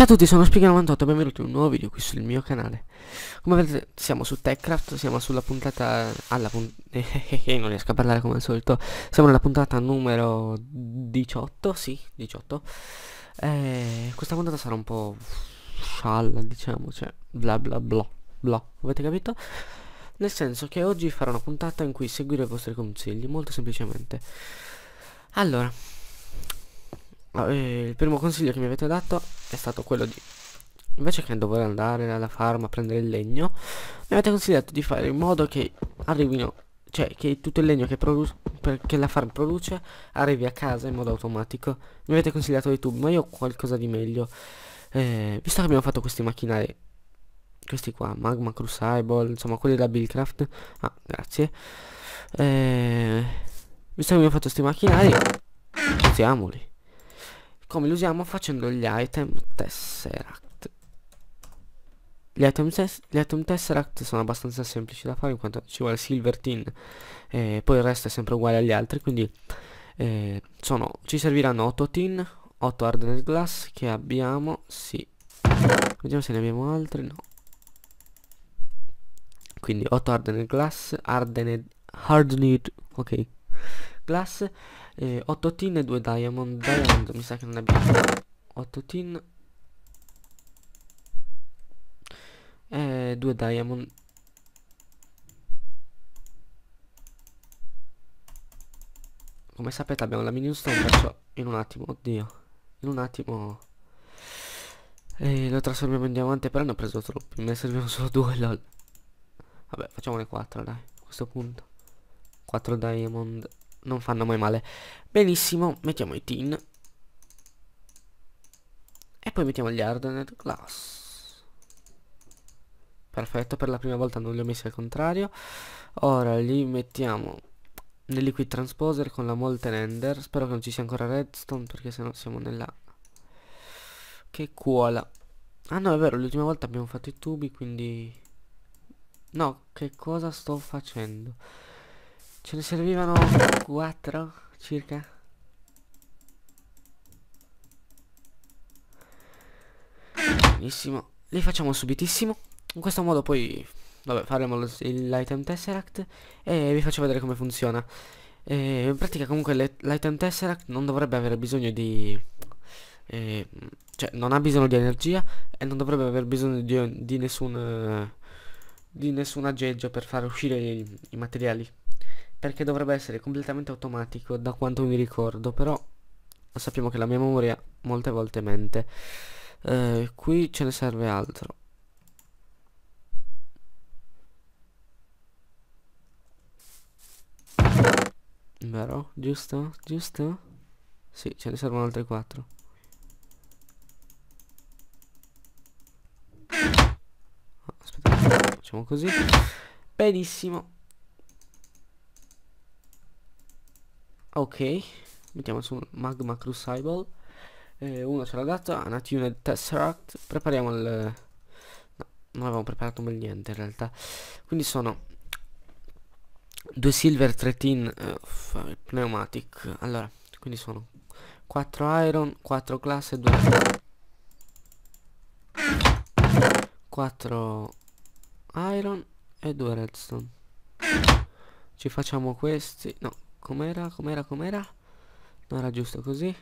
Ciao a tutti, sono Spiga98 e benvenuti in un nuovo video qui sul mio canale. Come vedete siamo su Techcraft, siamo sulla puntata... non riesco a parlare come al solito. Siamo nella puntata numero 18, sì, 18. Questa puntata sarà un po' scialla, diciamo, cioè bla bla bla bla, avete capito? Nel senso che oggi farò una puntata in cui seguire i vostri consigli, molto semplicemente. Allora, il primo consiglio che mi avete dato è stato quello di, invece che dover andare alla farm a prendere il legno, mi avete consigliato di fare in modo che arrivino, cioè che tutto il legno che la farm produce arrivi a casa in modo automatico. Mi avete consigliato dei tubi, ma io ho qualcosa di meglio. Visto che abbiamo fatto questi macchinari, questi qua, Magma Crucible, insomma quelli da Buildcraft, grazie. Visto che abbiamo fatto questi macchinari, usiamoli. Come li usiamo? Facendo gli item tesseract. Gli item tesseract sono abbastanza semplici da fare in quanto ci vuole silver tin, poi il resto è sempre uguale agli altri, quindi ci serviranno 8 tin, 8 hardened glass che abbiamo, sì. Vediamo se ne abbiamo altri, no. Quindi 8 hardened glass, hardened, ok, glass, 8 tin e 2 diamond, mi sa che non abbiamo 8 tin e 2 diamond. Come sapete abbiamo la mini stone, perciò in un attimo, oddio, in un attimo lo trasformiamo in diamante, però ne ho preso troppi, me ne servivano solo 2, lol. Vabbè, facciamone 4 dai, a questo punto 4 diamond non fanno mai male. Benissimo, mettiamo i tin e poi mettiamo gli hardened glass. Perfetto, per la prima volta non li ho messi al contrario. Ora li mettiamo nel liquid transposer con la molten ender. Spero che non ci sia ancora redstone, perché sennò siamo nella... che cuola. Ah no, è vero, l'ultima volta abbiamo fatto i tubi, quindi... no, che cosa sto facendo? Ce ne servivano 4 circa. Benissimo, li facciamo subitissimo. In questo modo poi, vabbè, faremo l'item tesseract e vi faccio vedere come funziona. In pratica comunque l'item tesseract non dovrebbe avere bisogno di... cioè non ha bisogno di energia e non dovrebbe aver bisogno di nessun aggeggio per far uscire i materiali, perché dovrebbe essere completamente automatico da quanto mi ricordo, però sappiamo che la mia memoria molte volte mente. Qui ce ne serve altro. Vero? Giusto? Giusto? Sì, ce ne servono altri 4. Aspetta, facciamo così. Benissimo. Ok, mettiamo su Magma Crucible. Uno ce l'ha dato, Unattuned Tesseract. Prepariamo il... no, non avevamo preparato mai niente in realtà. Quindi sono 2 silver, 3 tin, pneumatic. Allora, quindi sono 4 iron, 4 glass e 2 4 iron e 2 redstone. Ci facciamo questi. No, com'era? Non era giusto così.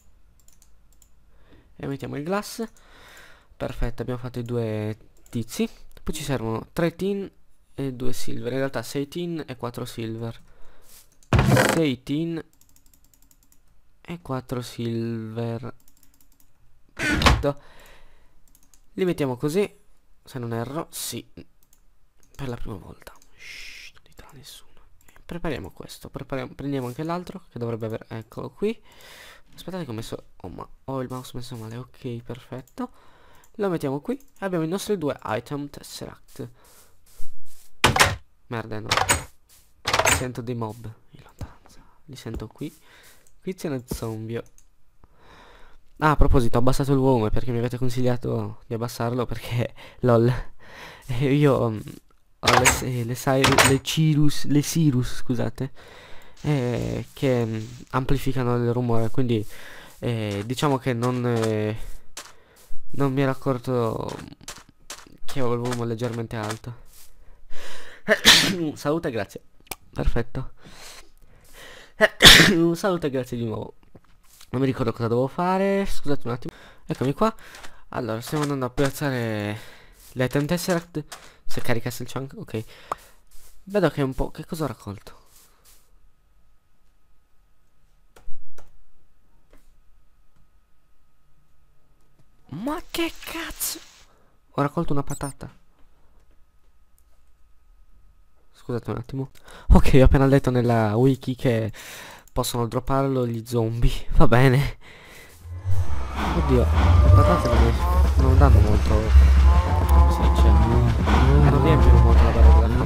E mettiamo il glass. Perfetto, abbiamo fatto i 2 tizi. Poi ci servono 3 tin e 2 silver. In realtà 6 tin e 4 silver. 6 tin e 4 silver. Perfetto. Li mettiamo così, se non erro. Sì, per la prima volta. Shh, non dite a nessuno. Prepariamo questo. Prendiamo anche l'altro che dovrebbe avere... eccolo qui. Aspettate che ho messo... ho il mouse messo male. Ok, perfetto. Lo mettiamo qui e abbiamo i nostri 2 item tesseract. Merda, no. Sento dei mob in lontananza. Li sento qui. Qui c'è uno zombie. Ah, a proposito, ho abbassato il volume perché mi avete consigliato di abbassarlo perché... lol. Io ho le Cirrus, scusate, che amplificano il rumore, quindi diciamo che non Non mi ero accorto che avevo il volume leggermente alto. Salute e grazie. Perfetto. Salute e grazie di nuovo. Non mi ricordo cosa devo fare. Scusate un attimo. Eccomi qua. Allora, stiamo andando a piazzare l'item tesseract. Se caricasse il chunk, ok. Vedo che è un po'. Che cosa ho raccolto? Ma che cazzo? Ho raccolto una patata. Scusate un attimo. Ok, ho appena letto nella wiki che possono dropparlo gli zombie. Va bene. Oddio, le patate non danno molto. Come si dice? Non riempiono molto la barra della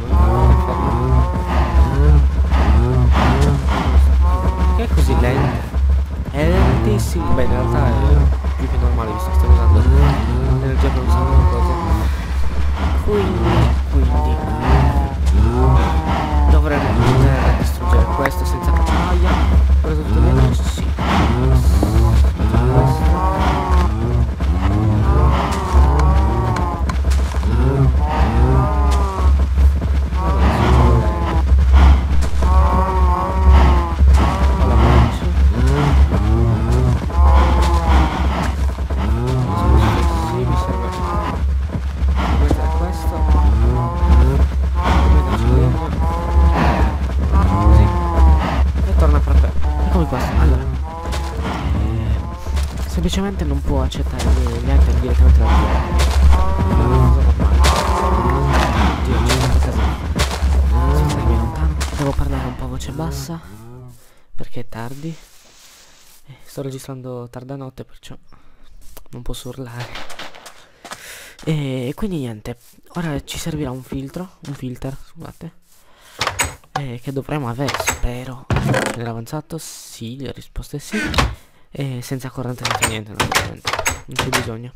fame. Che è così lento? È lentissimo. Beh, in realtà è più che normale visto che stiamo usando l'energia per un sacco di cose. Quindi dovremmo poter distruggere questo senza cacciaia. Preso tutto dentro? Sì. Semplicemente non può accettare gli item direttamente dal gioco. Oddio, c'è tanto casino. Si stai lontano. Devo parlare un po' a voce bassa perché è tardi. Sto registrando tarda notte, perciò non posso urlare. E quindi niente. Ora ci servirà un filter, scusate, che dovremo avere, spero. Ce n'era avanzato? Sì, la risposta è sì. E senza corrente non fa niente, naturalmente. Non c'è bisogno.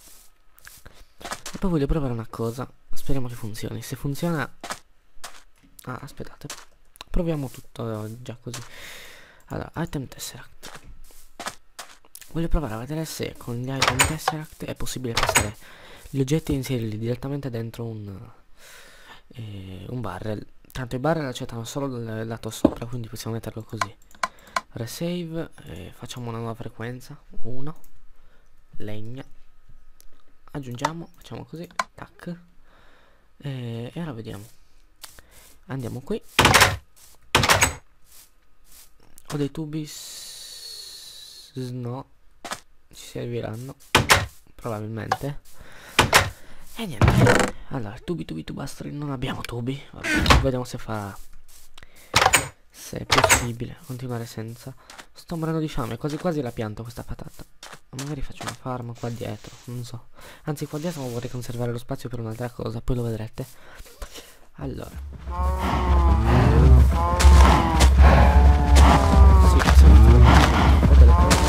E poi voglio provare una cosa. Speriamo che funzioni. Se funziona... Ah, aspettate. Proviamo tutto già così. Allora, item tesseract. Voglio provare a vedere se con gli item tesseract è possibile passare gli oggetti e inserirli direttamente dentro un barrel. Tanto i barrel accettano solo dal lato sopra, quindi possiamo metterlo così. Resave, facciamo una nuova frequenza, 1, legna, aggiungiamo, facciamo così, tac, e ora vediamo. Andiamo qui, ho dei tubi, no, ci serviranno, probabilmente, e niente. Allora, tubastri, non abbiamo tubi, vabbè, vediamo se fa... Se è possibile continuare senza. Sto morendo di fame, quasi quasi la pianto questa patata. Magari faccio una farm qua dietro, non so. Anzi, qua dietro vorrei conservare lo spazio per un'altra cosa, poi lo vedrete. Allora, sì, sono un po' delle cose.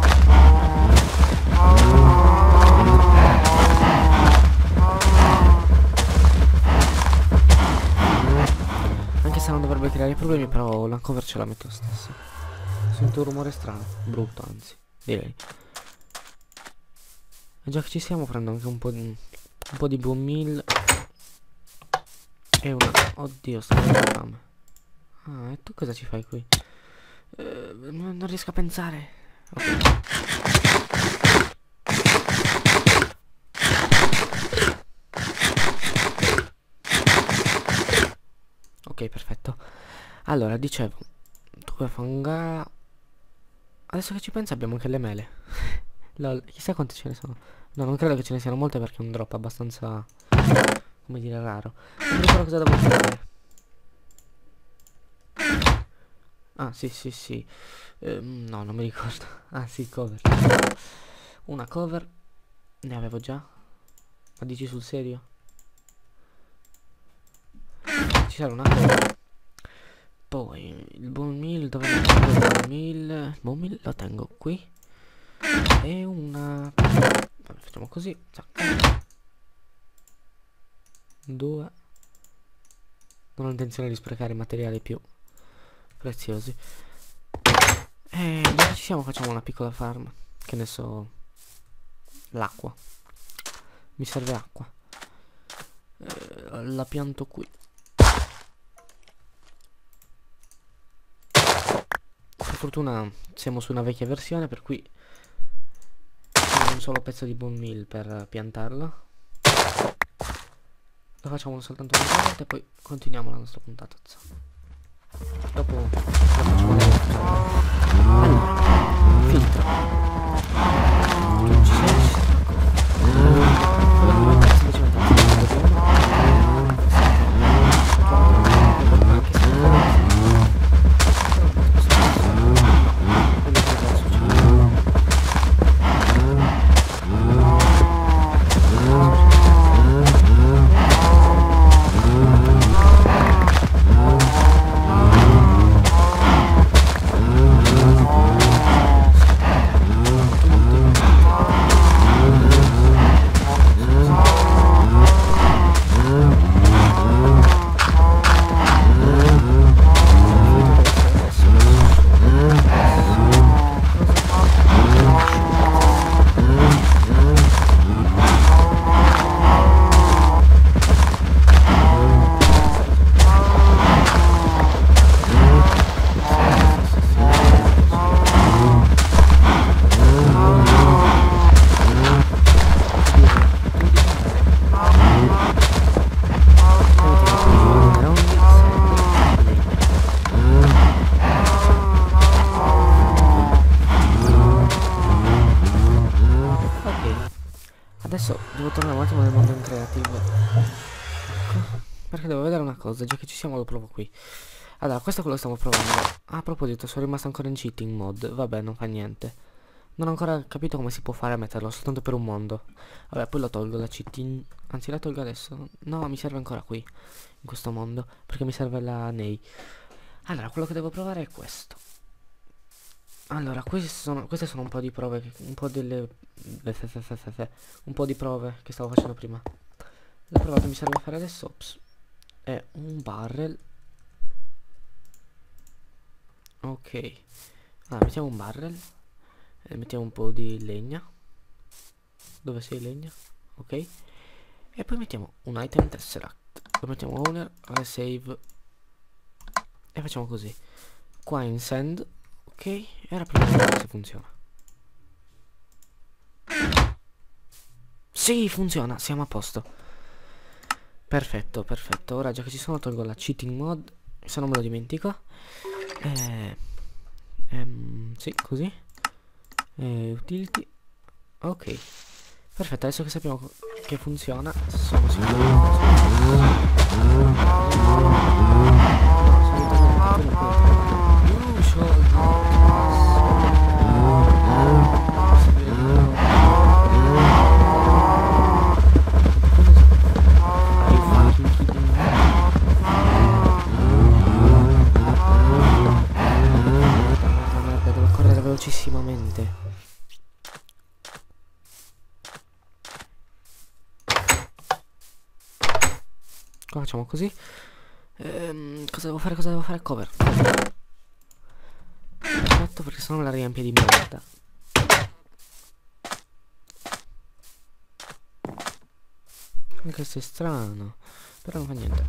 Se non dovrebbe creare problemi, però la cover ce la metto lo stesso. Sento un rumore strano, brutto anzi, direi. E già che ci siamo prendo anche un po' di bone meal e una... Oddio, sto avendo fame. Ah, e tu cosa ci fai qui? Non riesco a pensare. Ok. Ok, perfetto. Allora, dicevo, due fangà. Adesso che ci penso abbiamo anche le mele. Lol, chissà quante ce ne sono. No, non credo che ce ne siano molte perché è un drop abbastanza, come dire, raro. Non mi ricordo cosa devo fare. Ah, sì. No, non mi ricordo. Ah, sì, cover. Una cover. Ne avevo già. Ma dici sul serio? Ci sarà una cover. Poi il bone meal, dove metto il bone meal? Il bone meal lo tengo qui. E una... Vabbè, facciamo così. Zac. 2. Non ho intenzione di sprecare materiali più preziosi. E dove ci siamo facciamo una piccola farm. Che ne so, l'acqua. Mi serve acqua. La pianto qui. Per fortuna siamo su una vecchia versione, per cui c'è un solo pezzo di bone meal per piantarla. Lo facciamo soltanto una volta e poi continuiamo la nostra puntata. Dopo lo facciamo vedere. Allora, filtro. Tu ci sei? Adesso devo tornare un attimo nel mondo in creativo. Ecco, perché devo vedere una cosa, già che ci siamo lo provo qui. Allora, questo è quello che stiamo provando. Ah, a proposito, sono rimasto ancora in cheating mode. Vabbè, non fa niente. Non ho ancora capito come si può fare a metterlo, soltanto per un mondo. Vabbè, poi lo tolgo la cheating. Anzi, la tolgo adesso. No, mi serve ancora qui, in questo mondo, perché mi serve la Nei. Allora, quello che devo provare è questo. Allora, queste sono un po' di prove, un po' di prove che stavo facendo prima. La prova che mi serve a fare adesso, ops, è un barrel. Ok, allora mettiamo un barrel e mettiamo un po' di legna. Dove sei legna? Ok, e poi mettiamo un item tesseract. Lo mettiamo owner, resave e facciamo così. Qua in send. Ok, e ora proviamo a vedere se funziona. Sì, funziona, siamo a posto. Perfetto, perfetto. Ora già che ci sono tolgo la cheating mod, se non me lo dimentico. Sì, così. Utility. Ok. Perfetto, adesso che sappiamo che funziona, sono sicuro che devo correre velocissimamente. Qua facciamo così. Cosa devo fare? Cosa devo fare? Cover. Perfetto, perché sennò la riempie di merda. Anche se è strano, però non fa niente.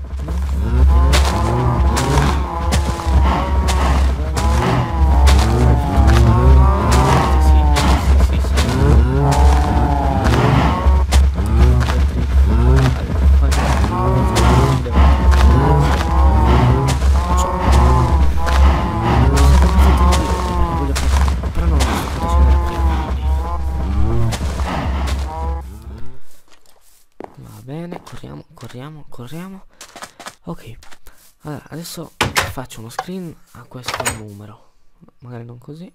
Corriamo. Ok, allora adesso faccio uno screen a questo numero, magari non così,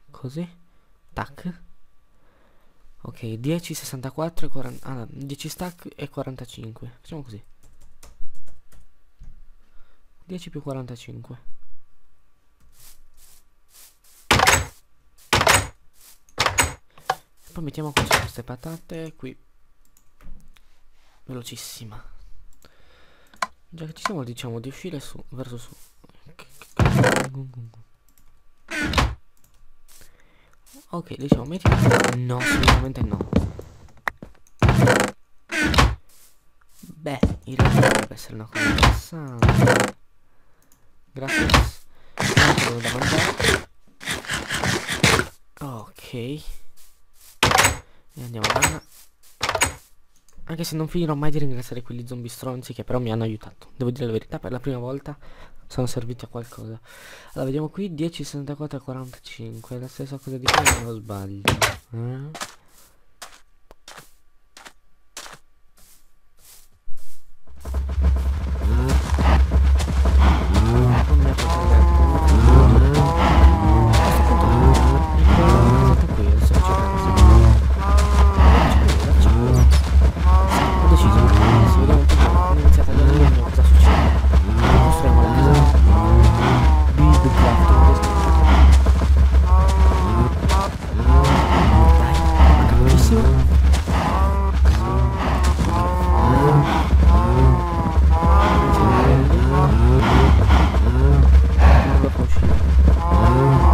tac. Ok, 10, 64 e 40, ah, 10 stack e 45, facciamo così, 10 più 45. E poi mettiamo qua queste patate qui, velocissima. Già che ci siamo, diciamo di uscire su, verso su. Ok, diciamo metti. No, assolutamente no. Beh, in realtà dovrebbe essere una cosa interessante. Grazie. Devo da mangiare. Ok. E andiamo a... Anche se non finirò mai di ringraziare quegli zombie stronzi che però mi hanno aiutato. Devo dire la verità, per la prima volta sono serviti a qualcosa. Allora, vediamo qui, 10, 64 e 45. È la stessa cosa di prima, non lo sbaglio. Non mi ha fatto letto. A questo punto qui, adesso ci penso. Ho deciso, adesso vediamo un po', ho iniziato a vedere cosa succede. Costruiamo la casa. Build craft, non riesco a... Dai, bellissimo. Non lo fa uscire.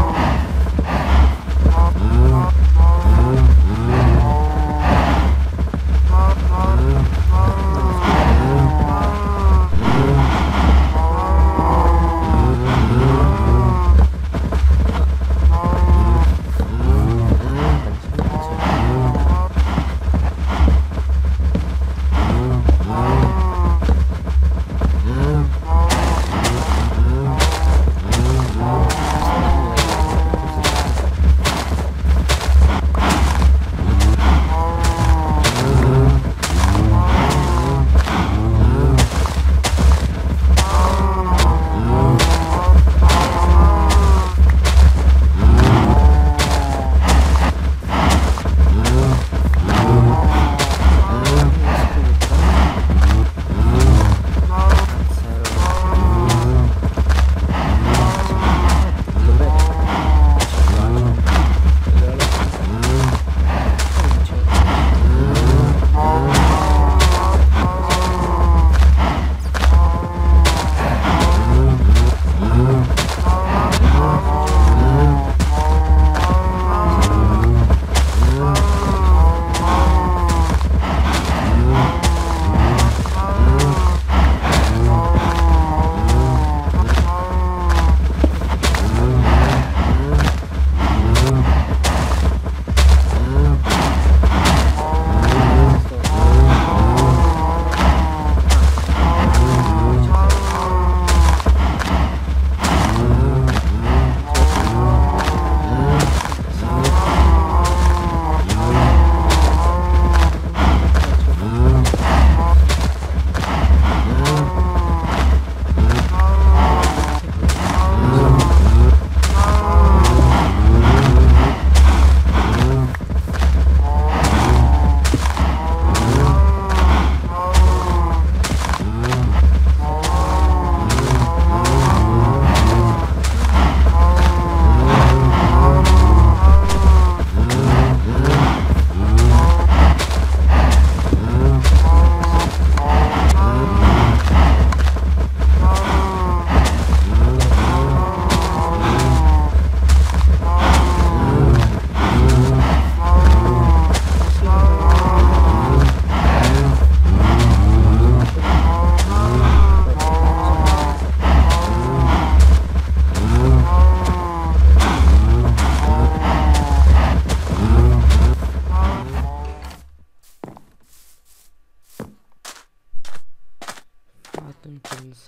Fatemi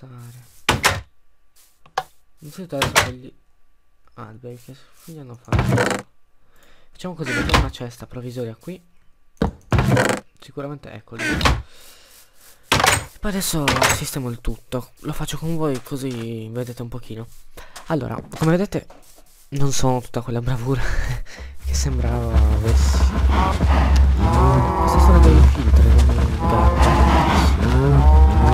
pensare. Innanzitutto adesso quegli alberi che fine hanno fatto. Facciamo così, mettiamo una cesta provvisoria qui. Sicuramente ecco lì. E poi adesso sistemo il tutto. Lo faccio con voi così vedete un pochino. Allora, come vedete non sono tutta quella bravura che sembrava avessi. Questa storia dei filtri non mi garba.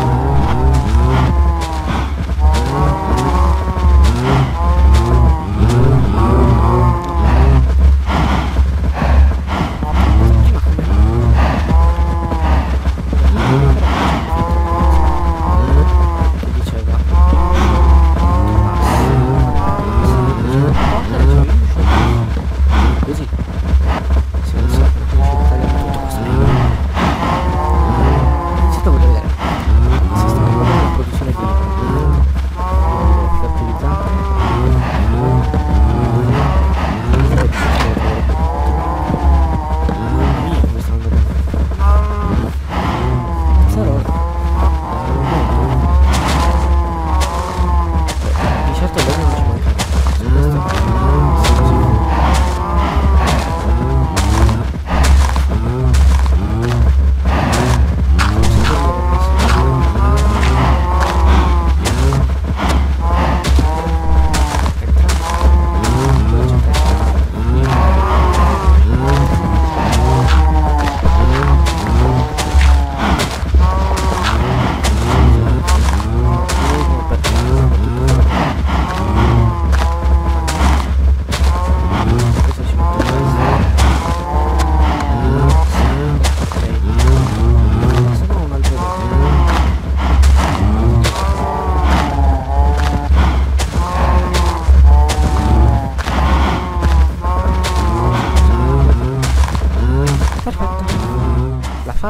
Così se non so come riuscire a tagliare tutto questo. Iniziate a vedere.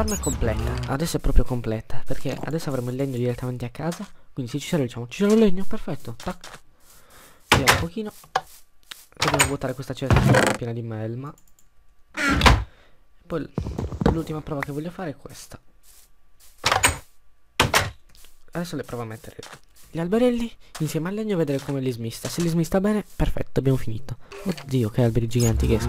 farm è completa. Adesso è proprio completa, perché adesso avremo il legno direttamente a casa. Quindi se ci serve diciamo ci serve il legno, perfetto. Tac. Vediamo un pochino. Dobbiamo vuotare questa cesta piena di melma. Poi l'ultima prova che voglio fare è questa. Adesso le provo a mettere gli alberelli insieme al legno e vedere come li smista. Se li smista bene, perfetto, abbiamo finito. Oddio, che alberi giganti che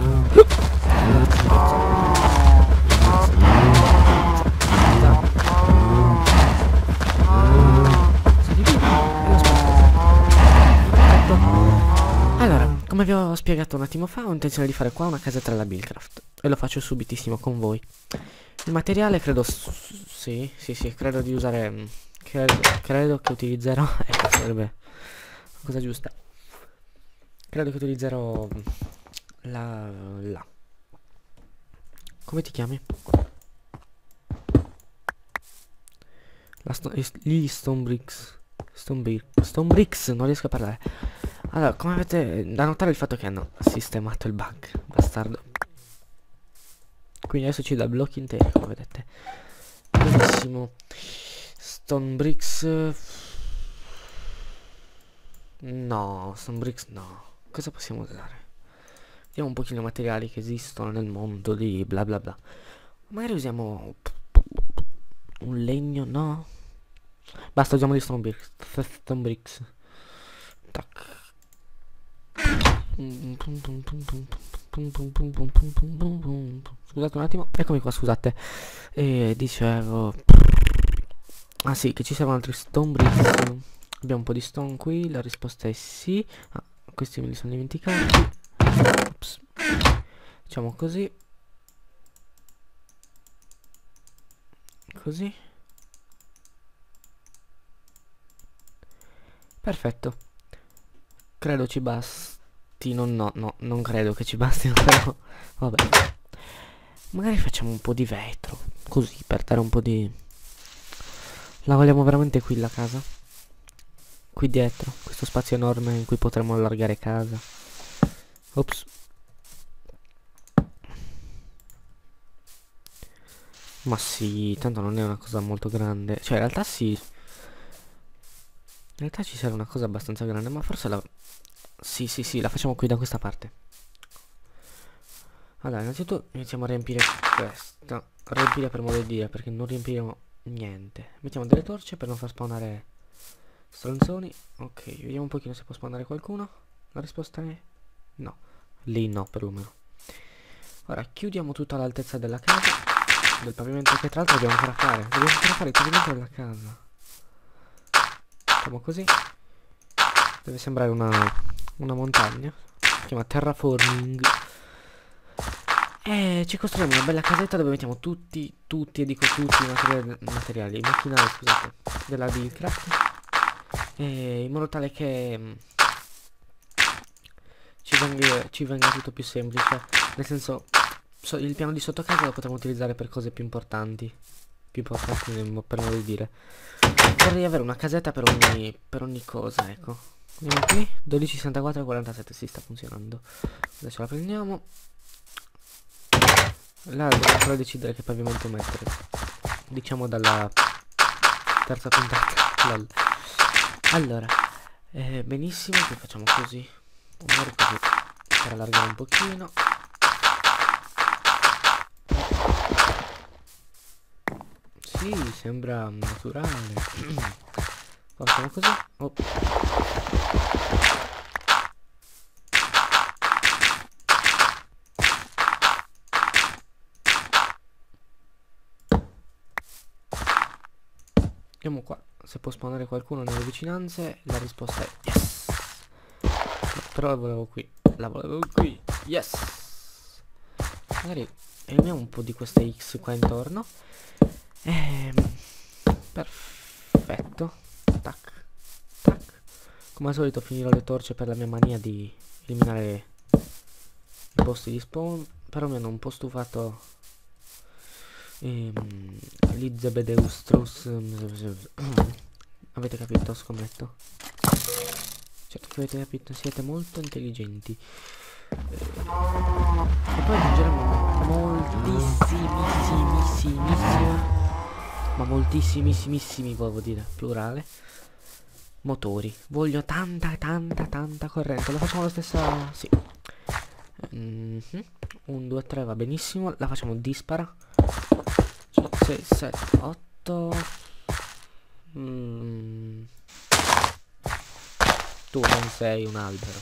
Allora, come vi ho spiegato un attimo fa, ho intenzione di fare qua una casetta alla Buildcraft e lo faccio subitissimo con voi. Il materiale credo, sì, credo di usare, credo che utilizzerò, ecco, sarebbe la cosa giusta. Credo che utilizzerò come ti chiami? Gli stone bricks. Stone bricks, non riesco a parlare. Allora, come avete da notare il fatto che hanno sistemato il bug, bastardo. Quindi adesso ci dà blocchi interi, come vedete. Benissimo. Stone bricks. No, stone bricks no. Cosa possiamo usare? Vediamo un pochino i materiali che esistono nel mondo di bla bla bla. Magari usiamo un legno, no? Basta, usiamo gli stone bricks. Tac. Scusate un attimo, eccomi qua, scusate. Dicevo, ah sì, che ci servono altri stone bricks. Abbiamo un po' di stone qui, la risposta è sì. Ah, questi me li sono dimenticati. Ops. Facciamo così. Così. Perfetto. Credo ci basti. No, non credo che ci basti, però vabbè. Magari facciamo un po' di vetro, così, per dare un po' di... La vogliamo veramente qui la casa? Qui dietro, questo spazio enorme in cui potremo allargare casa. Ops. Ma sì, tanto non è una cosa molto grande. Cioè, in realtà sì. In realtà ci serve una cosa abbastanza grande, ma forse la... Sì, la facciamo qui da questa parte. Allora, innanzitutto iniziamo a riempire questo. Riempire per modo di dire, perché non riempiremo niente. Mettiamo delle torce per non far spawnare stronzoni. Ok, vediamo un pochino se può spawnare qualcuno. La risposta è no. Lì no, perlomeno. Ora, chiudiamo tutta l'altezza della casa. Del pavimento che tra l'altro dobbiamo ancora fare. Dobbiamo ancora fare il pavimento della casa. Facciamo così. Deve sembrare una montagna. Si chiama terraforming. E ci costruiamo una bella casetta dove mettiamo tutti e dico tutti i materiali, i macchinari, scusate, della Buildcraft. In modo tale che ci venga tutto più semplice. Nel senso, il piano di sotto casa lo potremo utilizzare per cose più importanti. Per modo di dire. Vorrei avere una casetta per ogni cosa, ecco. Andiamo qui, 12, 64 e 47, si sta funzionando. Adesso la prendiamo. Là devo ancora decidere che pavimento mettere. Diciamo dalla terza puntata. Lol. Allora, benissimo, qui facciamo così. Magari così, per allargare un pochino. Sì, sembra naturale. Facciamo così. Oh. Vediamo qua se può spawnare qualcuno nelle vicinanze. La risposta è yes. Però la volevo qui. Yes. Magari eliminiamo un po' di queste X qua intorno. Perfetto. Tac. Come al solito finirò le torce per la mia mania di eliminare i posti di spawn. Però mi hanno un po' stufato gli Zebedeustros. Avete capito, scommetto? Certo che avete capito, siete molto intelligenti. E poi aggiungeremo moltissimissimissima, ma moltissimissimissimi, volevo dire, plurale, motori. Voglio tanta corrente. La facciamo la stessa, sì. 1, 2, 3 va benissimo. La facciamo dispara. 6, 7, 8. Tu non sei un albero.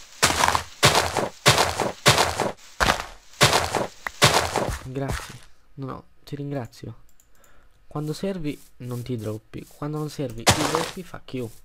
Grazie. No, ti ringrazio. Quando servi non ti droppi. Quando non servi ti droppi, fuck you.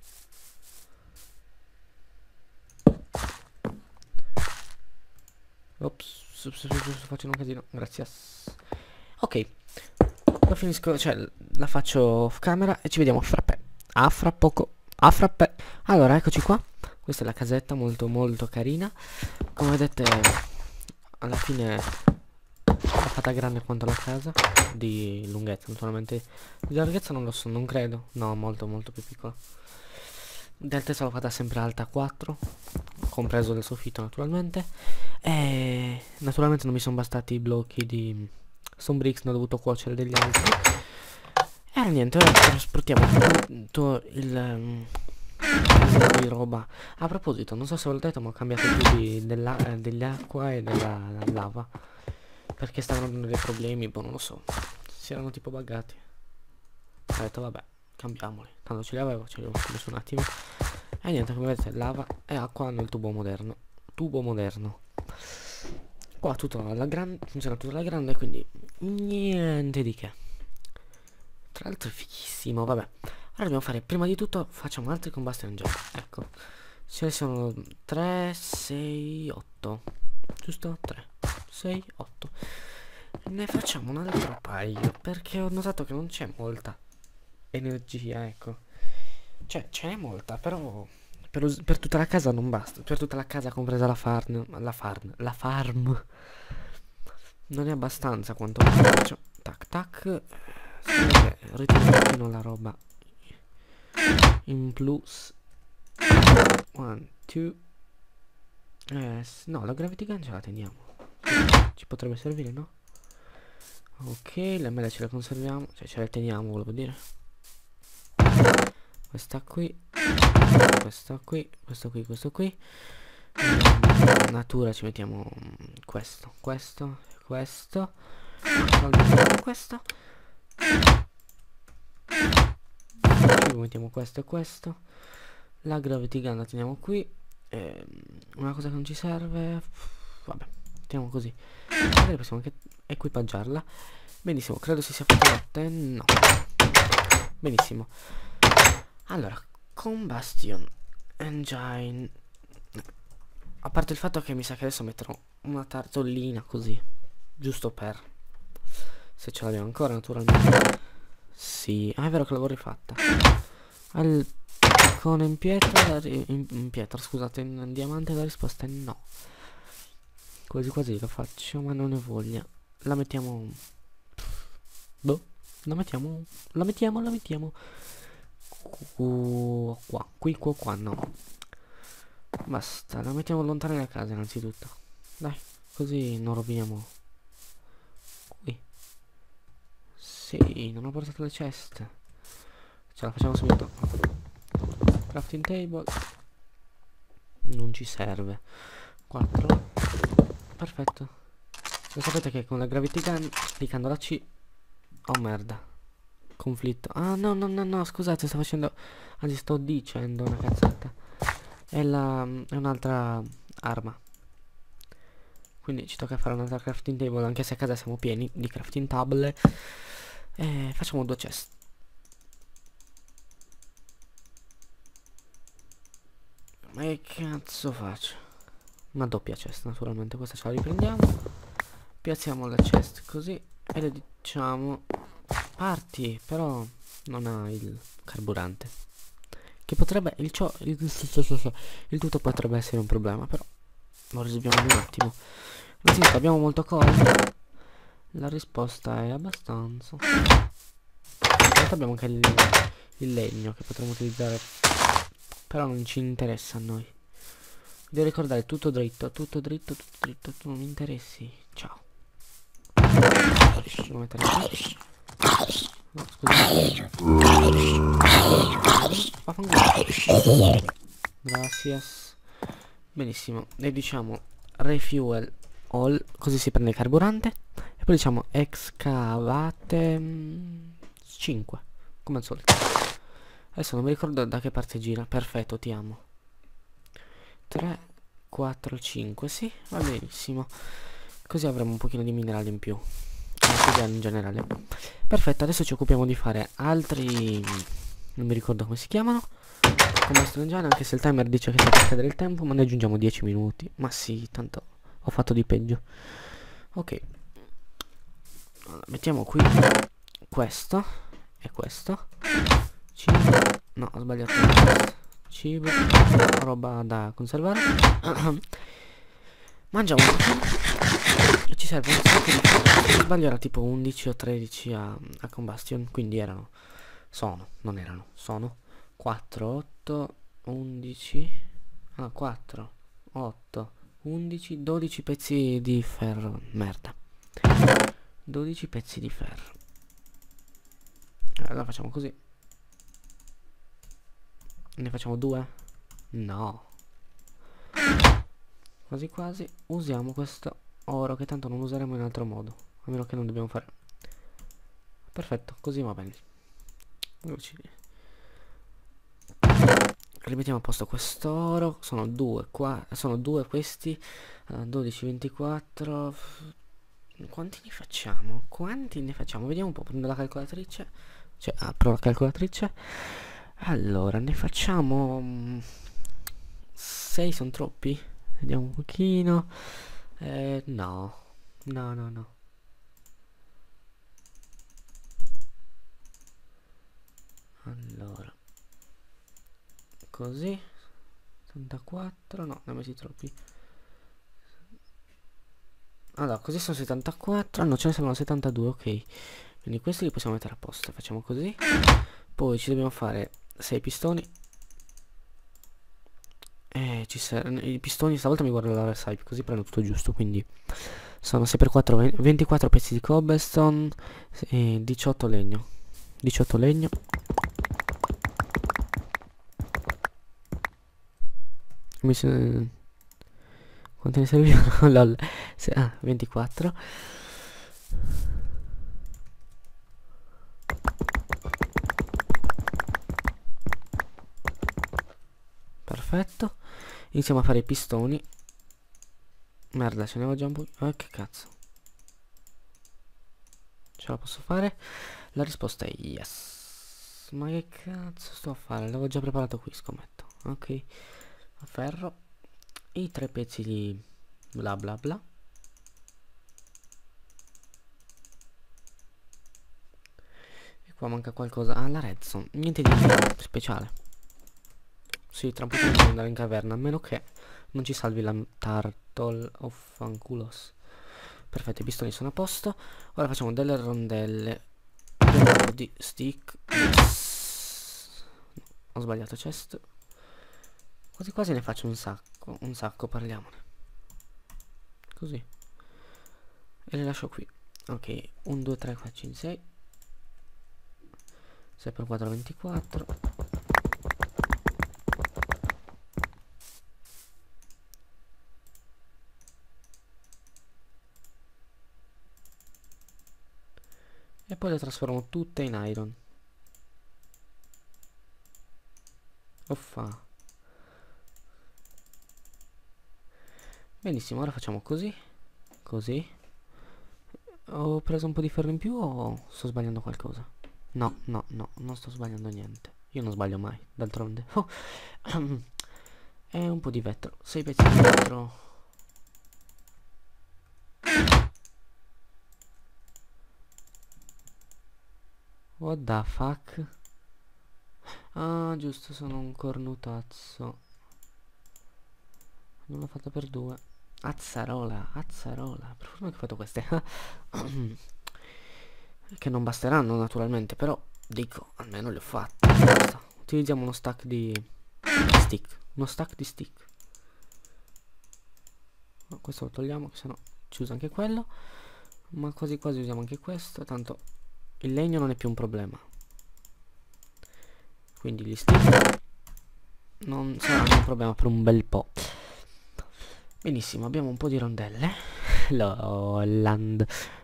Ops, sto facendo un casino. Grazie. Ok. Lo finisco, cioè la faccio off camera e ci vediamo frappe. A fra poco. A frappe. Allora, eccoci qua. Questa è la casetta, molto carina. Come vedete, alla fine è fatta grande quanto la casa. Di lunghezza, naturalmente. Di larghezza non lo so, non credo. No, molto più piccola. Di altezza l'ho fatta sempre alta 4, compreso del soffitto naturalmente. E naturalmente non mi sono bastati i blocchi di Stone Bricks, ne ho dovuto cuocere degli altri. E niente, ora trasportiamo tutto il di roba. A proposito, non so se ve l'ho detto, ma ho cambiato più dell'acqua e della lava, perché stavano avendo dei problemi, boh, non lo so, si erano tipo buggati. Ho detto vabbè, cambiamoli, tanto ce li avevo messo un attimo. E niente, come vedete, lava e acqua nel tubo moderno. Qua tutto alla grande, funziona tutto alla grande, quindi niente di che. Tra l'altro è fighissimo, vabbè. Ora dobbiamo fare, prima di tutto, facciamo altri combustion engine. Ecco, ce ne sono 3, 6, 8. Giusto? 3, 6, 8. Ne facciamo un altro paio, perché ho notato che non c'è molta energia, ecco. Cioè, ce n'è molta, però per tutta la casa non basta. Per tutta la casa, compresa la farm. Non è abbastanza quanto faccio. Tac. Ritiro un pochino la roba in plus. 1, 2. No, la gravity gun ce la teniamo. Ci potrebbe servire, no? Ok, le mele ce le conserviamo. Cioè ce le teniamo, volevo dire. Questa qui. Questo qui. Natura ci mettiamo questo. Ci mettiamo questo e questo. La gravity gun la teniamo qui. Una cosa che non ci serve, vabbè, teniamo così. Magari possiamo anche equipaggiarla. Benissimo, credo si sia fatta. No. Benissimo. Allora, combustion engine. A parte il fatto che mi sa che adesso metterò una tartollina così, giusto per, se ce l'abbiamo ancora naturalmente. Sì, è vero che l'avevo rifatta. Con in pietra, scusate, in diamante la risposta è no. Quasi lo faccio, ma non ne voglia. La mettiamo. Boh, la mettiamo. Qua, no. Basta, la mettiamo lontano da casa innanzitutto. Dai, così non roviniamo. Qui. Sì, non ho portato le ceste. Ce la facciamo subito. Crafting table. Non ci serve. 4. Perfetto. Lo sapete che con la gravity gun, cliccando la C. Oh merda. Conflitto. Ah no, scusate, sto facendo. Anzi, sto dicendo una cazzata. È un'altra arma. Quindi ci tocca fare un'altra crafting table, anche se a casa siamo pieni di crafting table. Facciamo 2 chest. Ma che cazzo faccio? Una doppia chest, naturalmente. Questa ce la riprendiamo. Piazziamo la chest così e le diciamo parti, però non ha il carburante. Che potrebbe, il tutto potrebbe essere un problema, però lo risolviamo in un attimo. Innanzitutto abbiamo molto colle. La risposta è abbastanza. In realtà abbiamo anche il legno che potremmo utilizzare, però non ci interessa a noi. Devo ricordare tutto dritto, tu non mi interessi. Ciao. Devo mettere qui. No, scusa. Gracias. Benissimo. E diciamo refuel all, così si prende il carburante. E poi diciamo excavate 5, come al solito. Adesso non mi ricordo da che parte gira. Perfetto, ti amo. 3, 4, 5, sì, va benissimo. Così avremo un pochino di minerali in più. In generale. Perfetto, adesso ci occupiamo di fare altri... non mi ricordo come si chiamano. Come stringere, anche se il timer dice che sta per scadere il tempo, ma ne aggiungiamo 10 minuti. Ma sì, tanto ho fatto di peggio. Ok. Allora, mettiamo qui questo e questo. Cibo. No, ho sbagliato. Cibo. Roba da conservare. Mangiamo un pochino. Ci serve un sacco di... se non sbaglio era tipo 11 o 13 a combustion. Quindi erano... sono 4, 8, 11... ah, 4, 8, 11, 12 pezzi di ferro. Merda. 12 pezzi di ferro. Allora facciamo così. Ne facciamo 2? No. Quasi quasi usiamo questo oro che tanto non useremo in altro modo. A meno che non dobbiamo fare. Perfetto, così va bene. Rimettiamo a posto quest'oro. Sono 2 qua. Sono 2 questi. 12, 24. Quanti ne facciamo? Quanti ne facciamo? Vediamo un po'. Prendo la calcolatrice. Cioè, apro la calcolatrice. Allora, ne facciamo 6 sono troppi? Vediamo un pochino. No. No, no, no. Allora. Così. 74. No, ne ho messi troppi. Allora, così sono 74. No, ce ne sono 72, ok. Quindi questi li possiamo mettere a posto. Facciamo così. Poi ci dobbiamo fare 6 pistoni. Ci servono i pistoni. Stavolta mi guardo la recipe, così prendo tutto giusto. Quindi sono 6 per 4, 24 pezzi di cobblestone e 18 legno. 18 legno. Quanti ne servivano? Lol. 24. Perfetto. Iniziamo a fare i pistoni. Merda, ce ne avevo già un po'. Che cazzo. Ce la posso fare? La risposta è yes. Ma che cazzo sto a fare? L'avevo già preparato qui, scommetto. Ok. Ferro. I 3 pezzi di bla bla bla. E qua manca qualcosa. Ah, la redstone. Niente di speciale. Sì, tra un po' devo andare in caverna, a meno che non ci salvi la Turtle of Fanculos. Perfetto, i pistoni sono a posto. Ora facciamo delle rondelle. Un po' di stick. Yes. No, ho sbagliato chest. Quasi quasi ne faccio un sacco. Un sacco, parliamone. Così. E le lascio qui. Ok, 1, 2, 3, 4, 5, 6. 6 per 4, 24. E poi le trasformo tutte in iron. Uffa. Benissimo, ora facciamo così. Così. Ho preso un po' di ferro in più o sto sbagliando qualcosa? No, no, no, non sto sbagliando niente. Io non sbaglio mai, d'altronde. Oh. E un po' di vetro. 6 pezzi di vetro. What the fuck? Ah, giusto, sono un cornutazzo. Non l'ho fatto per 2. Azzarola, azzarola. Per fortuna che ho fatto queste. Che non basteranno naturalmente, però dico, almeno le ho fatte. Basta. Utilizziamo uno stack di stick. Uno stack di stick. No, questo lo togliamo, che sennò ci usa anche quello. Ma quasi quasi usiamo anche questo. Tanto il legno non è più un problema. Quindi gli stick non saranno un problema per un bel po'. Benissimo, abbiamo un po' di rondelle. Lolland.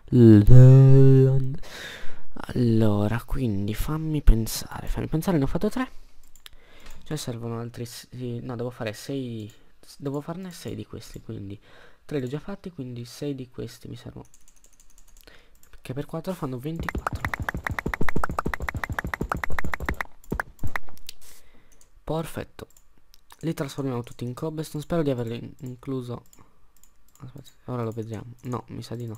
Allora, quindi fammi pensare. Ne ho fatto 3. Cioè servono altri no, devo fare 6. Devo farne 6 di questi, quindi 3 li ho già fatti, quindi 6 di questi mi servono. Che per 4 fanno 24. Perfetto. Li trasformiamo tutti in cobblestone. Spero di averli incluso. Aspetta, ora lo vediamo. No, mi sa di no.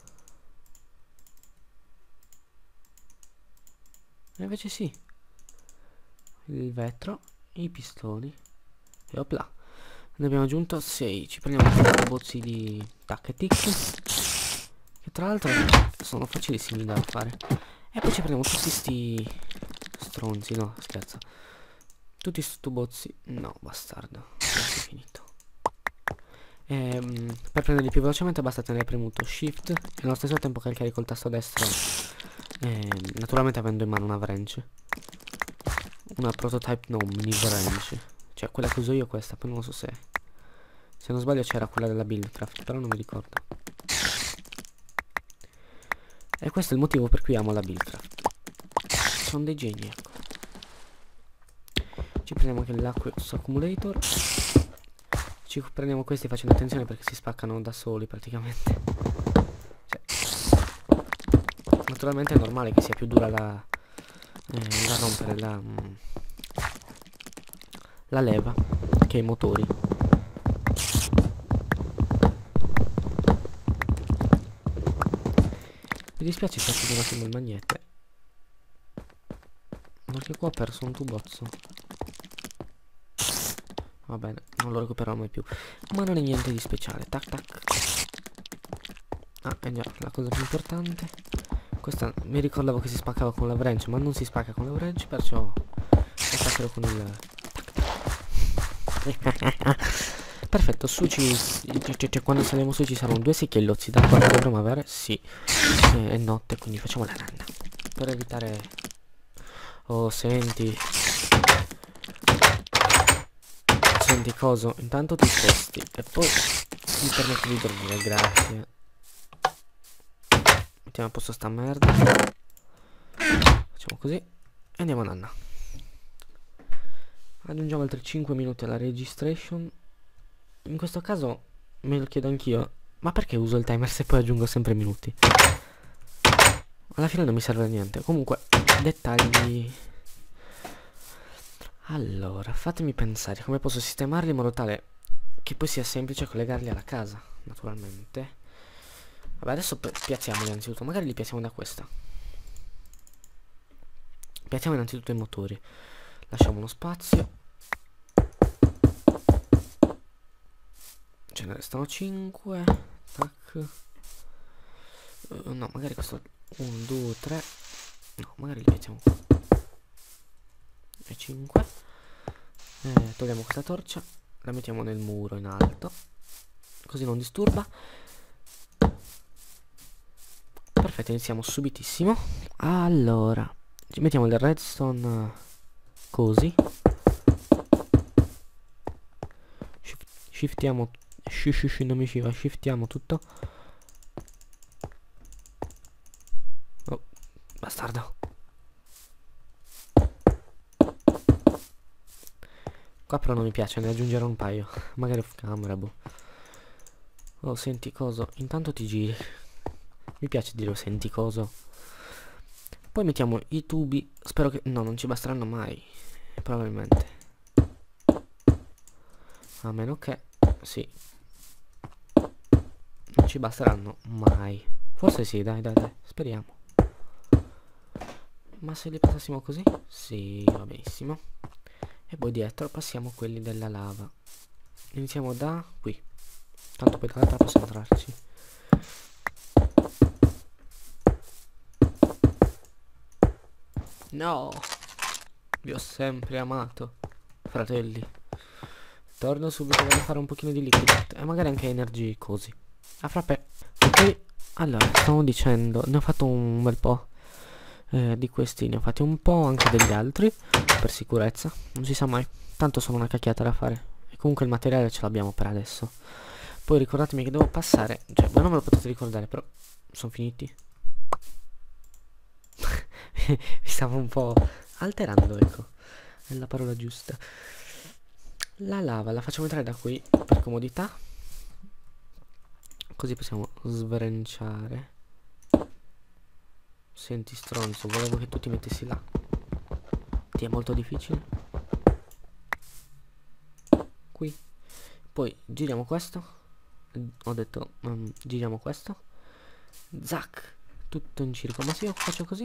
E invece sì. Il vetro, i pistoni. E opla. Ne abbiamo aggiunto 6. Ci prendiamo questi bozzi di tacketic, che tra l'altro sono facilissimi da fare. E poi ci prendiamo tutti sti stronzi. No, scherzo. Tutti sti bozzi. No, bastardo. È finito. Per prenderli più velocemente basta tenere premuto Shift e allo stesso tempo caricare col tasto destro, naturalmente avendo in mano una wrench. Una prototype, no, mini wrench. Cioè quella che uso io, questa. Poi non so se non sbaglio c'era quella della Buildcraft, però non mi ricordo. E questo è il motivo per cui amo la Buildcraft. Sono dei geni, ecco. Ci prendiamo anche l'Aqueous Accumulator. Ci prendiamo questi facendo attenzione perché si spaccano da soli praticamente. Cioè, naturalmente è normale che sia più dura da rompere la leva che i motori. Mi dispiace che faccio un attimo il magnete, perché qua ho perso un tubozzo. Va bene, non lo recupererò mai più. Ma non è niente di speciale. Tac tac. Ah, è già la cosa più importante. Questa mi ricordavo che si spaccava con la wrench, ma non si spacca con la wrench, perciò lo spaccherò con il... Perfetto, su quando saliamo su ci saranno 2 secchiellozzi. Da quanto dovremo avere? Sì. È notte, quindi facciamo la nanna. Per evitare... Oh, senti... Senti coso, intanto ti sposti e poi mi permetti di dormire, grazie. Mettiamo a posto sta merda. Facciamo così e andiamo a nanna. Aggiungiamo altri 5 minuti alla registration. In questo caso me lo chiedo anch'io, ma perché uso il timer se poi aggiungo sempre minuti? Alla fine non mi serve a niente. Comunque, dettagli. Allora, fatemi pensare come posso sistemarli in modo tale che poi sia semplice collegarli alla casa, naturalmente. Vabbè, adesso piazziamoli innanzitutto, magari li piazziamo da questa. Piazziamo innanzitutto i motori. Lasciamo uno spazio. Ce ne restano 5. Tac. No, magari questo 1, 2, 3. No, magari li piazziamo qua. E 5. Togliamo questa torcia, la mettiamo nel muro in alto, così non disturba. Perfetto, iniziamo subitissimo. Allora, ci mettiamo il redstone così. Shiftiamo. Non mi usciva. Shiftiamo tutto. Oh, bastardo. Qua però non mi piace, ne aggiungerò un paio. Magari off camera, boh. Oh, senti coso. Intanto ti giri. Mi piace dire oh, senti coso. Poi mettiamo i tubi. Spero che... No, non ci basteranno mai. Probabilmente. A meno che... Sì. Non ci basteranno mai. Forse sì, dai. Speriamo. Ma se li passassimo così? Sì, va benissimo. E poi dietro passiamo quelli della lava. Iniziamo da qui. Tanto poi dall'altra posso entrarci. No! Vi ho sempre amato, fratelli. Torno subito, voglio fare un pochino di liquid e magari anche energy così. A frappè. Ok, Allora, stavo dicendo, ne ho fatto un bel po'. Di questi ne ho fatti un po', anche degli altri, per sicurezza. Non si sa mai, tanto sono una cacchiata da fare. E comunque il materiale ce l'abbiamo per adesso. Poi ricordatemi che devo passare, cioè, ma non me lo potete ricordare, però sono finiti. Mi stavo un po' alterando, ecco, è la parola giusta. La lava la facciamo entrare da qui per comodità, così possiamo sveranciare. Senti stronzo, volevo che tu ti mettessi là. Ti è molto difficile. Qui. Poi giriamo questo. Ho detto giriamo questo. Zac. Tutto in circolo. Ma se io faccio così?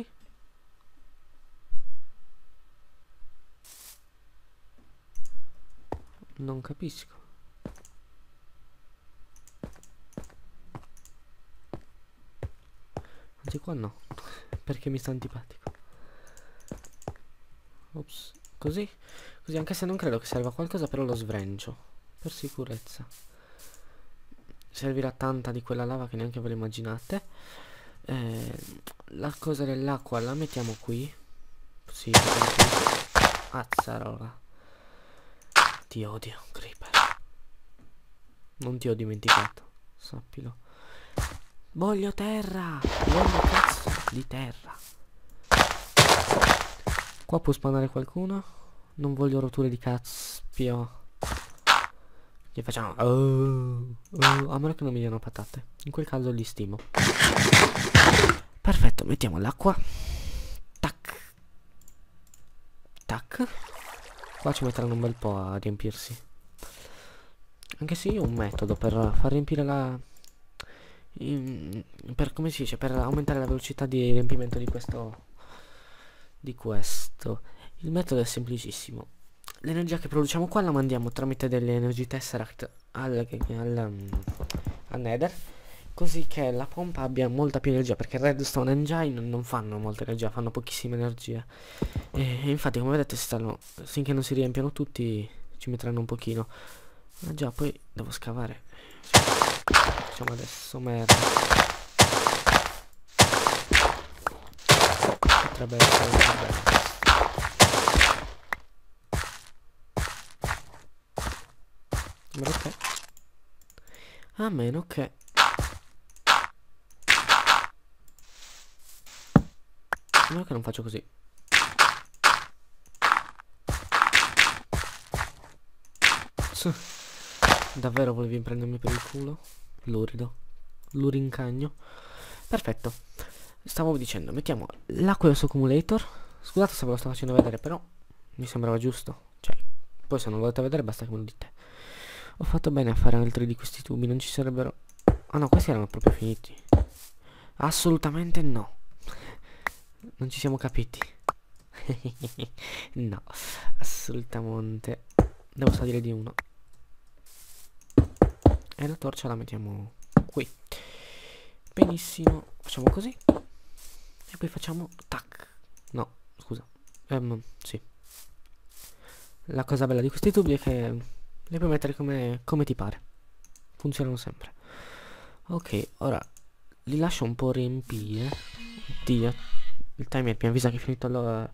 Non capisco. Anzi qua no. Perché mi sta antipatico. Ops. Così. Così, anche se non credo che serva a qualcosa, però lo svrencio. Per sicurezza. Servirà tanta di quella lava che neanche ve lo immaginate. La cosa dell'acqua la mettiamo qui. Sì, azzarola. Ti odio, Creeper. Non ti ho dimenticato, sappilo. Voglio terra. Voglio cazzo di terra. Qua può spawnare qualcuno. Non voglio rotture di caspio. Che facciamo? A meno che non mi diano patate. In quel caso li stimo. Perfetto, mettiamo l'acqua. Tac. Tac. Qua ci metteranno un bel po' a riempirsi. Anche se io ho un metodo per far riempire la... per, come si dice? Per aumentare la velocità di riempimento di questo... Il metodo è semplicissimo. L'energia che produciamo qua la mandiamo tramite delle energy tesseract al Nether, così che la pompa abbia molta più energia, perché Redstone Engine non fanno molta energia, fanno pochissima energia. E infatti, come vedete, finché non si riempiono tutti ci metteranno un pochino. Ma già, poi devo scavare. Facciamo adesso, merda. Potrebbe essere bello. A meno che non faccio così. Davvero volevi prendermi per il culo? Lurido. Lurincagno. Perfetto. Stavo dicendo, mettiamo l'Aqueous Accumulator. Scusate se ve lo sto facendo vedere, però mi sembrava giusto. Cioè, poi se non volete vedere basta che me lo dite. Ho fatto bene a fare altri di questi tubi, non ci sarebbero... Ah no, questi erano proprio finiti. Assolutamente no. Non ci siamo capiti. No, assolutamente. Devo salire di uno. E la torcia la mettiamo qui. Benissimo. Facciamo così. E poi facciamo tac. No, scusa. Sì. La cosa bella di questi tubi è che li puoi mettere come ti pare. Funzionano sempre. Ok, ora li lascio un po' riempire. Oddio, il timer mi avvisa che è finito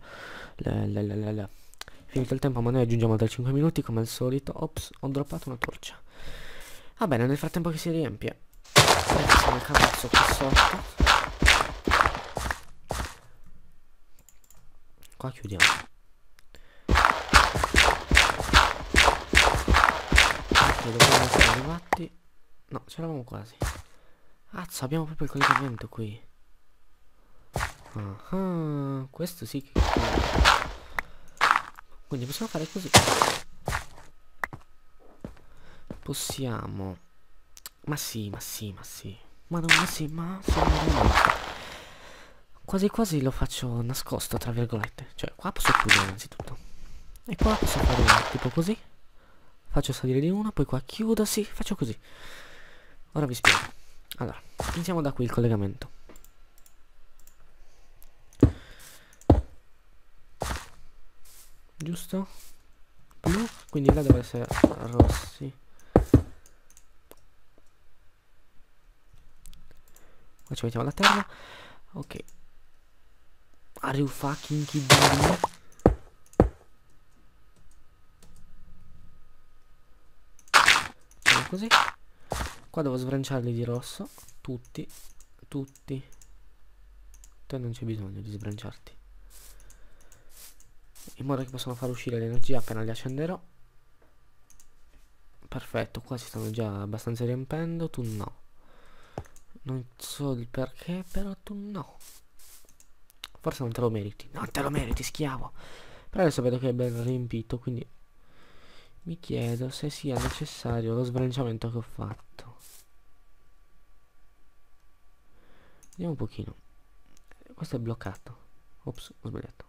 finito il tempo, ma noi aggiungiamo altri 5 minuti come al solito. Ops, ho droppato una torcia. Va bene, nel frattempo che si riempie, mettiamo il cavazzo qui sotto. Qua chiudiamo. Dobbiamo essere arrivati. No, c'eravamo quasi. Azzo, abbiamo proprio il collegamento qui. Questo sì che... Quindi possiamo fare così. Possiamo... Ma sì. Ma non, ma sì, ma... Quasi quasi lo faccio nascosto, tra virgolette. Cioè, qua posso chiudere innanzitutto. E qua posso fare tipo così. Faccio salire di uno, poi qua chiudo, sì, faccio così. Ora vi spiego. Allora, iniziamo da qui il collegamento. Giusto? Blu, quindi là deve essere rossi. Qua ci mettiamo la terra. Ok. Are you fucking kidding me? Facciamo così. Qua devo sbranciarli di rosso. Tutti. Te non c'è bisogno di sbranciarti, in modo che possano far uscire l'energia appena li accenderò. Perfetto, qua si stanno già abbastanza riempendo. Tu no. Non so il perché, però tu no. Forse non te lo meriti. Non te lo meriti, schiavo. Però adesso vedo che è ben riempito, quindi mi chiedo se sia necessario lo sbranciamento che ho fatto. Vediamo un pochino. Questo è bloccato. Ops, ho sbagliato.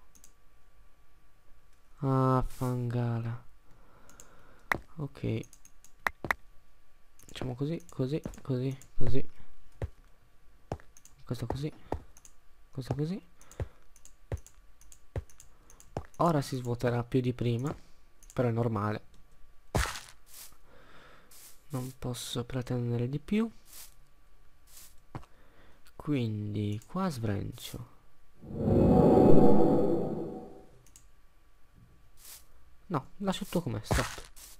Ah, fangala. Ok. Facciamo così. Questo così. Questo così. Ora si svuoterà più di prima, però è normale. Non posso pretendere di più. Quindi qua sbrancio. No, lascio tutto com'è, stop.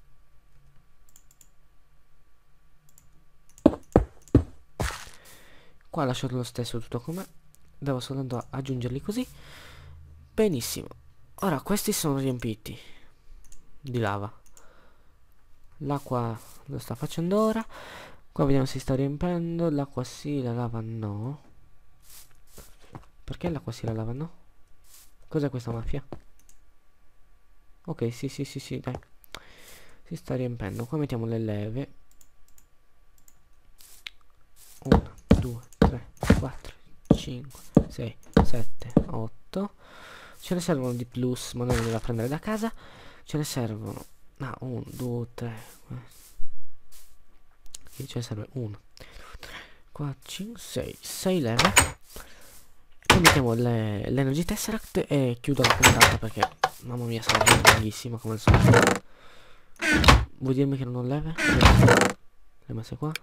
Qua lascio lo stesso tutto com'è. Devo soltanto aggiungerli così. Benissimo. Ora questi sono riempiti di lava. L'acqua lo sta facendo ora. Qua vediamo se si sta riempendo. L'acqua sì, la lava no. Perché l'acqua sì, la lava no? Cos'è questa mafia? Ok, sì, dai. Si sta riempendo. Qua mettiamo le leve. 1, 2, 3, 4, 5, 6, 7, 8. Ce ne servono di plus, ma non le devo prendere da casa. Ce ne servono. Ah, 1, 2, 3. Qui ce ne serve 1, 2, 3, 4, 5, 6. 6 leve. Poi mettiamo l'Energy Tesseract e chiudo la puntata perché, mamma mia, sarà lunghissima come al solito. Vuoi dirmi che non ho leve? Le ho messe qua.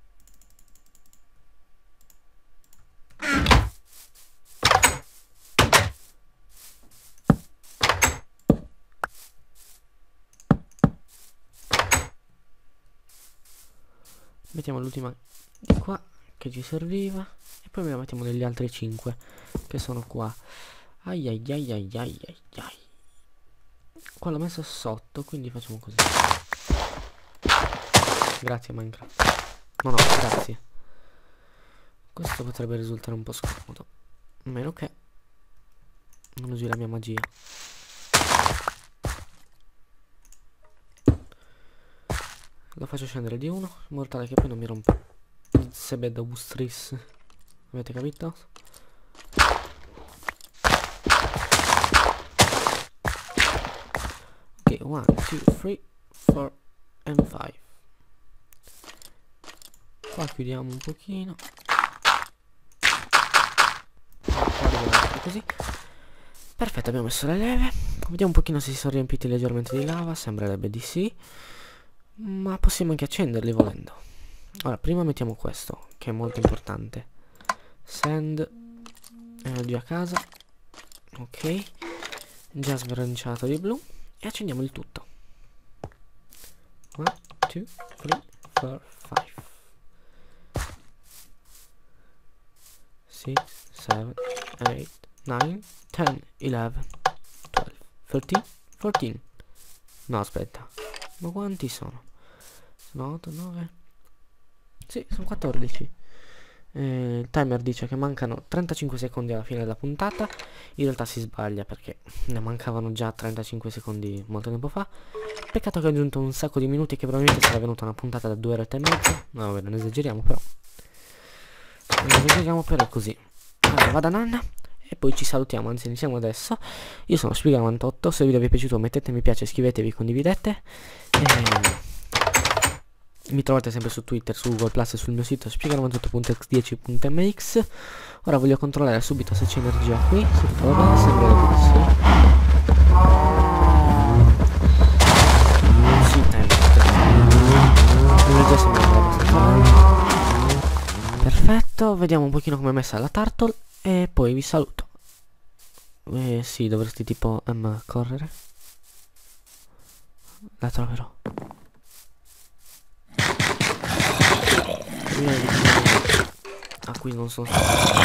Mettiamo l'ultima di qua che ci serviva e poi la mettiamo negli altri 5 che sono qua. Ai ai ai ai ai ai ai. Qua l'ho messo sotto, quindi facciamo così. Grazie Minecraft. No, grazie. Questo potrebbe risultare un po' scomodo, a meno che non usi la mia magia. Lo faccio scendere di 1 in modo tale che poi non mi rompa il sebed ustris. Avete capito? Ok, 1, 2, 3, 4 and 5. Qua chiudiamo un pochino. Così. Perfetto, abbiamo messo le leve. Vediamo un pochino se si sono riempiti leggermente di lava. Sembrerebbe di sì, ma possiamo anche accenderli volendo. Ora prima mettiamo questo che è molto importante. Send energia a casa. Ok, già sbranciato di blu. E accendiamo il tutto. 1, 2, 3, 4, 5, 6, 7, 8, 9, 10, 11, 12, 13, 14. No, aspetta. Ma quanti sono? Sono 8, 9. Sì, sono 14. Il timer dice che mancano 35 secondi alla fine della puntata. In realtà si sbaglia perché ne mancavano già 35 secondi molto tempo fa. Peccato che ho aggiunto un sacco di minuti, che probabilmente sarà venuta una puntata da 2 orette e mezza. No, vabbè, non esageriamo però. Non esageriamo però, è così. Allora, vado a nanna e poi ci salutiamo, anzi iniziamo adesso. Io sono Spiga98, se il video vi è piaciuto mettete mi piace, iscrivetevi, condividete. Mi trovate sempre su Twitter, su Google Plus e sul mio sito spiega98.x10.mx. Ora voglio controllare subito se c'è energia qui. Se tutto va bene, sembrerebbe di sì. Sì, l'energia sembra abbastanza. Perfetto. detto, vediamo un pochino come è messa la turtle e poi vi saluto. Sì, dovresti tipo correre. La troverò. Ah, qui non sono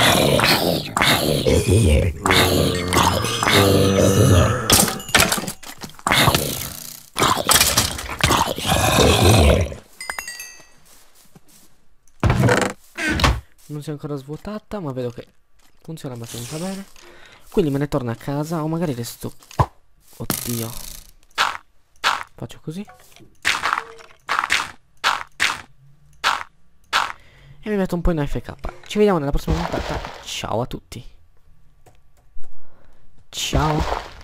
non si è ancora svuotata, ma vedo che funziona abbastanza bene. Quindi me ne torno a casa, o magari resto... Oddio. Faccio così. E mi metto un po' in AFK. Ci vediamo nella prossima puntata. Ciao a tutti. Ciao.